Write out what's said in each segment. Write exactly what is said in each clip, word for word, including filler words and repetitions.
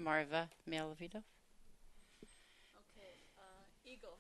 Marva Melvido. Okay, uh, eagle.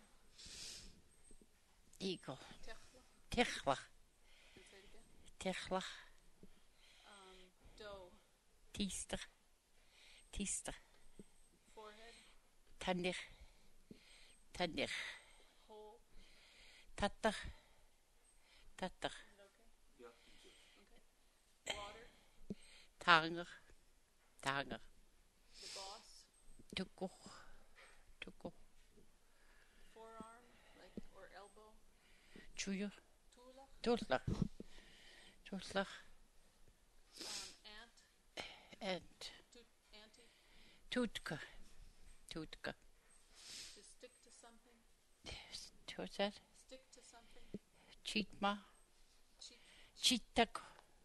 Eagle. Techla. Tichlach. And say it again. Tichlach. Um, doe. Tiester. Tiester. Forehead. Tandir. Tandir. Hole. Tatter. Tatter. Is it okay? Okay. Water. Tanger. Tanger. The boss. Tukko. Tukko. Forearm, like, or elbow. Chuyo. Tulach. Tutlach. Tutlach. Um, ant. And Toot, auntie. Tutka. Tutka. To stick to something. What's that? Stick to something. Cheatma. Cheat. Cheatak.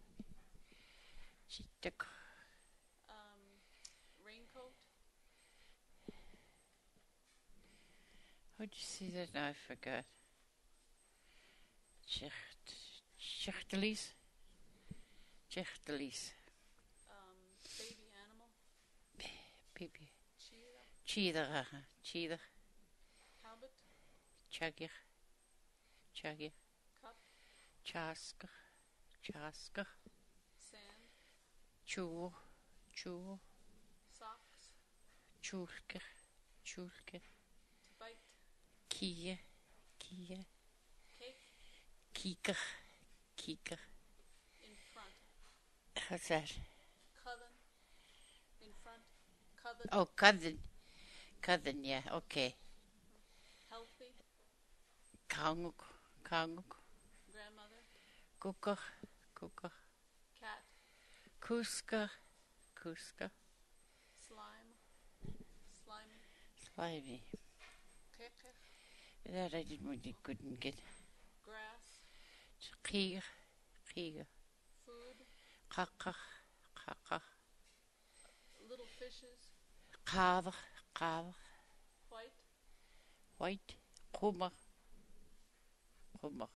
Cheatak. Um, raincoat. How'd you see that? No, I forgot. Chichtelis. Chichtelis. Um, baby animal. Baby. Cheetah. Cheetah. Cheetah. Habit. Chagir. Chagir. Cup. Chasker. Chasker. Sand. Chur. Chur. Socks. Chulker. Chulker. To bite. Kie. Kie. Cake. Kieker. Kieker. In front. What's that? Cousin. In front. Cousin. Oh, cousin. Cousin, yeah, okay. Healthy. Kanguk. Kanguk. Grandmother. Kukker. Kukker. Cat. Kusker. Kusker. Slime. Slimy. Slimy. Kekech. That I didn't really couldn't get. Grass. Krier. Krier. Food. Kakker. Kakker. Little fishes. Kaver. Kaver. White. White. Krummer. Krummer.